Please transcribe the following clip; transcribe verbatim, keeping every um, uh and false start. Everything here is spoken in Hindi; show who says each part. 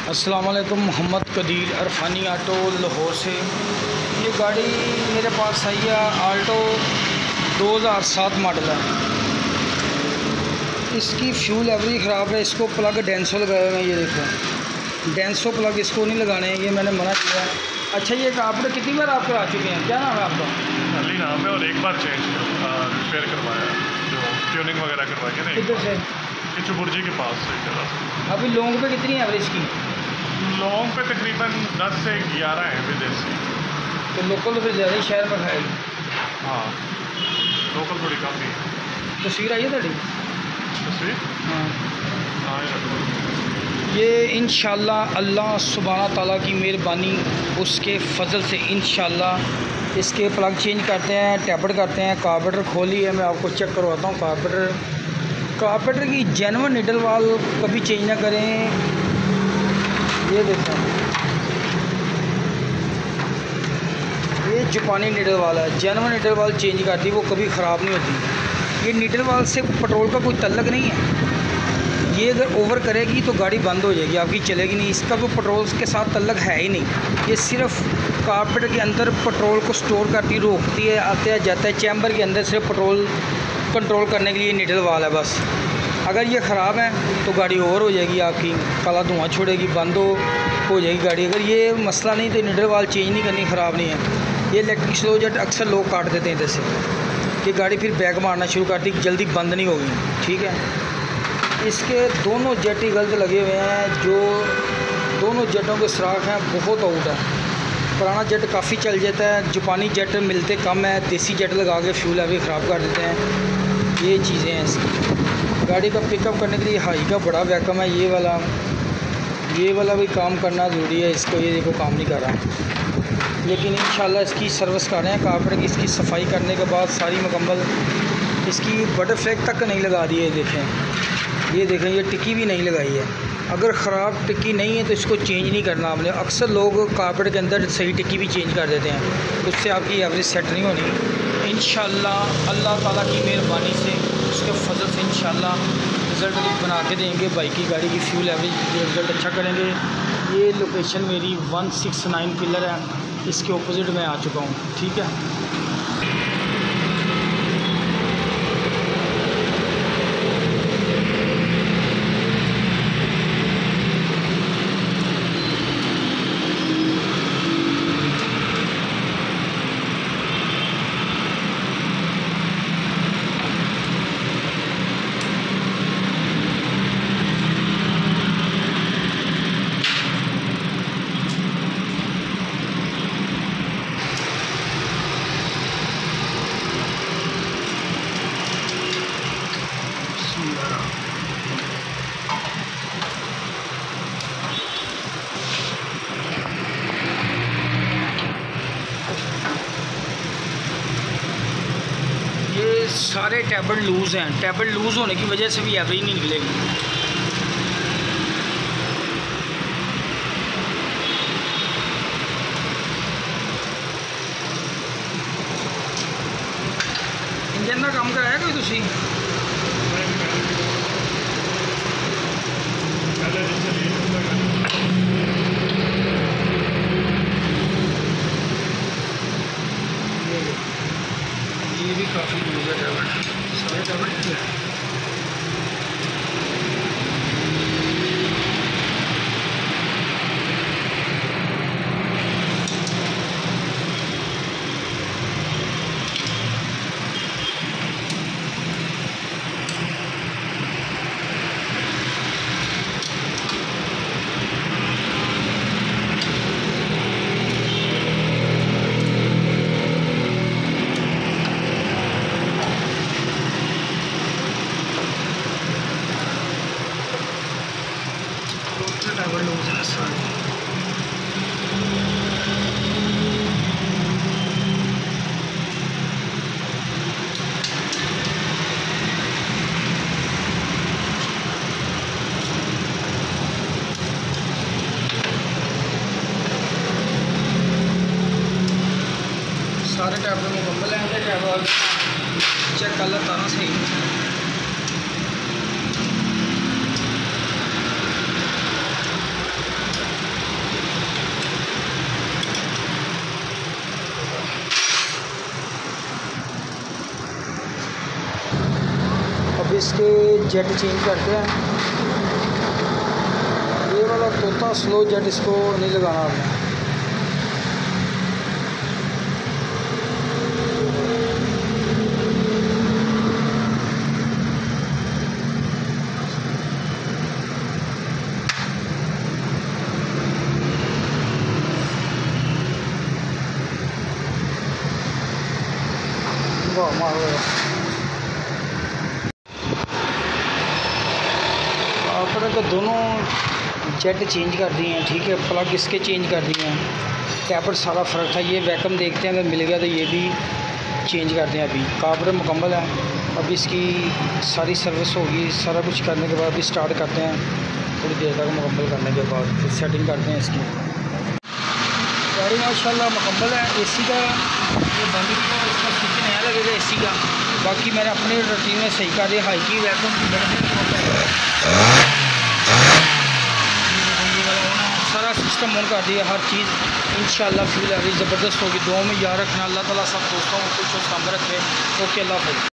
Speaker 1: अस्सलाम वालेकुम। मोहम्मद कदीर अरफानी ऑटो लाहौर से। ये गाड़ी मेरे पास आई है, आल्टो दो हज़ार सात मॉडल है। इसकी फ्यूल एवरेज ख़राब है। इसको प्लग डेंसो लगाए हुए हैं, ये देखो डेंसो प्लग इसको नहीं लगाने हैं, ये मैंने मना किया है। अच्छा, ये आपने कितनी बार आप करा चुके हैं? क्या नाम है आपका?
Speaker 2: अली नाम है, और एक बार चेंज रिपेयर करवाया, जो ट्यूनिंग वगैरह करवाई है ना।
Speaker 1: किधर से?
Speaker 2: ये चुबुर्जी के पास से जगह से।
Speaker 1: अभी लॉन्ग पे कितनी एवरेज की?
Speaker 2: लॉन्ग पे तकरीबन दस से ग्यारह है विदेशी।
Speaker 1: तो लोकल तो फिर ज़्यादा ही शहर में खाएगी।
Speaker 2: हाँ, लोकल थोड़ी कम ही है।
Speaker 1: तस्वीर आई है ਤੁਹਾਡੀ?
Speaker 2: तस्वीर
Speaker 1: हाँ,
Speaker 2: हाँ, ये
Speaker 1: ये इंशाल्लाह अल्लाह सुब्हाना ताला की मेहरबानी, उसके फ़ज़ल से इंशाल्लाह इसके प्लग चेंज करते हैं, टैबलेट करते हैं। कार्बोरेटर खोली है, मैं आपको चेक करवाता हूँ। कार्बोरेटर कार्बोरेटर की जेन्युइन निडल वाल कभी चेंज ना करें। ये देखो, ये जापानी निडल वाल है। जेन्युइन निडल वाल चेंज करती, वो कभी ख़राब नहीं होती। ये निडल वाल से पेट्रोल का कोई तल्लक नहीं है। ये अगर ओवर करेगी तो गाड़ी बंद हो जाएगी, आपकी चलेगी नहीं। इसका कोई पेट्रोल के साथ तल्लक है ही नहीं। ये सिर्फ कार्बोरेटर के अंदर पेट्रोल को स्टोर करती, रोकती है, आते है जाता है। चैम्बर के अंदर सिर्फ पेट्रोल कंट्रोल करने के लिए निडल वाल है बस। अगर ये ख़राब है तो गाड़ी ओवर हो जाएगी, आपकी काला धुआं छोड़ेगी, बंद हो हो जाएगी गाड़ी। अगर ये मसला नहीं तो निडल वाल चेंज नहीं करनी, ख़राब नहीं है। ये इलेक्ट्रिक स्लो जेट अक्सर लोग काट देते हैं जैसे, ये गाड़ी फिर बैक मारना शुरू करती, जल्दी बंद नहीं होगी। ठीक है, इसके दोनों जेट ही गलत लगे हुए हैं। जो दोनों जेटों के सुराख हैं बहुत आउट है। पुराना जेट काफ़ी चल जाता है, जापानी जेट मिलते कम है। देसी जेट लगा के फ्यूल अभी ख़राब कर देते हैं। ये चीज़ें हैं इसकी। गाड़ी का पिकअप करने के लिए हाई का बड़ा वैकम है। ये वाला ये वाला भी काम करना ज़रूरी है इसको। ये देखो काम नहीं कर रहा, लेकिन इंशाल्लाह इसकी सर्विस कर रहे हैं। कार्बोरेटर की इसकी सफाई करने के बाद सारी मुकम्मल, इसकी बटरफ्लैग तक नहीं लगा दी है। देखें, ये देखें, ये टिक्की भी नहीं लगाई है। अगर ख़राब टिक्की नहीं है तो इसको चेंज नहीं करना आपने। अक्सर लोग कार्बोरेटर के अंदर सही टिक्की भी चेंज कर देते हैं, उससे आपकी एवरेज सेट नहीं होनी। इंशाल्लाह अल्लाह ताला की मेहरबानी से, उसके फजल से इंशाल्लाह रिज़ल्ट बना के देंगे। बाइक की गाड़ी की फ्यूल एवरेज रिज़ल्ट अच्छा करेंगे। ये लोकेशन मेरी वन सिक्स नाइन पिलर है, इसके ऑपोजिट में आ चुका हूँ। ठीक है, सारे टैबलेट लूज़ हैं। टैबलेट लूज़ होने की वजह से भी एवरेज नहीं निकलेगी। इंजन का काम कराया कोई तुसी? ये भी काफ़ी लूज़ है टैबलेट, सारे टैबलेट है। टैबलेट लूज़ है सारे। सारे टैबलेट मुकम्मल हैं। टैबलेट चेक कर लेता ना सही। जेट चेंज करते हैं। ये वाला तोता स्लो जेट इसको नहीं लगाना आपने। वाह मारो आपने तो दोनों जेट चेंज कर दिए हैं, ठीक है। प्लग इसके चेंज कर दिए हैं, कैपर सारा फ़र्क था। ये वैकम देखते हैं, अगर मिल गया तो ये भी चेंज कर दें। अभी कार्बोरेटर मुकम्मल है, अभी इसकी सारी सर्विस होगी। सारा कुछ करने के बाद अभी स्टार्ट करते हैं, थोड़ी देर तक मुकम्मल करने के बाद फिर सेटिंग करते हैं इसकी। गाड़ी माशाल्लाह मुकम्मल है। एसी का ये बंद किया, इसका स्विच नया लगेगा एसी का। बाकी मैंने अपने रूटीन में सही कर दिया। हाई की वैक्यूम सारा सिस्टम ऑन कर दिया, हर चीज़ इंशाल्लाह फील आ रही ज़बरदस्त होगी। दुआ में याद रखना। अल्लाह ताला सब दोस्तों को खुश और तंग रखे। ओके, अल्लाह हाफ़िज़।